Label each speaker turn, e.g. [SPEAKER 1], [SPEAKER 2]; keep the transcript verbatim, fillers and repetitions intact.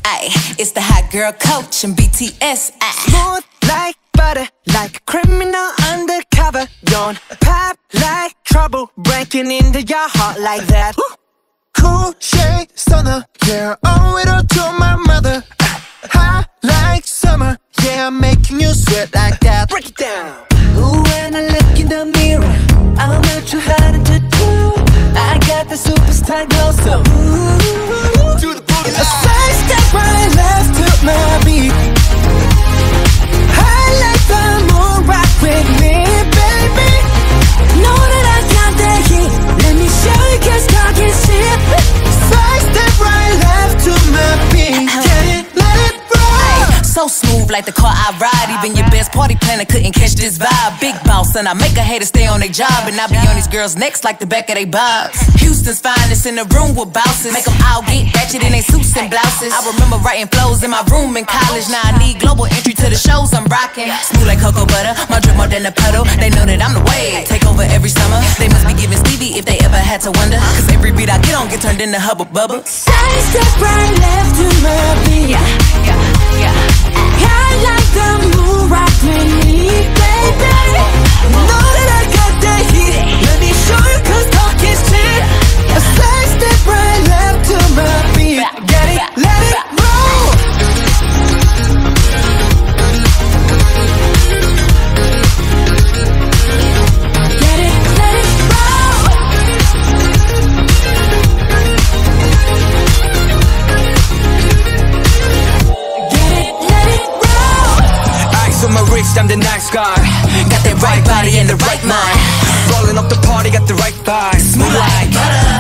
[SPEAKER 1] Ay, it's the hot girl coach and B T S. Ay.
[SPEAKER 2] Smooth like butter, like a criminal undercover. Don't pop like trouble, breaking into your heart like that. Cool shade stunner, yeah, owe it all to my mother. Hot like summer, yeah, I'm making you sweat like that. Break it down. Ooh, when I look in the mirror, I'm not too hard to do. I got the superstar glow, so ooh, do the booty. A side step right left to my beat. I like the moon rock with me, baby. Know that I got that heat. Let me show you, cause talk is cheap. Side step right left to my beat. Get it, let it roll.
[SPEAKER 1] So smooth like the car I ride. Even your best party planner couldn't catch this vibe. Big boss and I make a hater stay on their job. And I be on these girls' necks like the back of they bobs. Houston's finest in the room with bouncers. Make them all get ratchet in they suits and blouses. I remember writing flows in my room in college. Now I need global entry to the shows I'm rocking. Smooth like cocoa butter, my drip more than a puddle. They know that I'm the wave, take over every summer. They must be giving Stevie if they ever had to wonder. Cause every beat I get on get turned into Hubba Bubba.
[SPEAKER 2] Side step right left to my beat.
[SPEAKER 1] Yeah, yeah, yeah.
[SPEAKER 2] I like the moon rock with me, baby. Know that I got that heat. Let me show you, cause talk is cheap. A side step right left to my beat. Get it, let it roll. Get it, let it roll. Get it, let it roll.
[SPEAKER 3] Eyes on my wrist, I'm the nice guy.
[SPEAKER 1] Got that right body and the right mind.
[SPEAKER 3] Rolling up the party, got the right vibe.
[SPEAKER 1] Smooth like butter.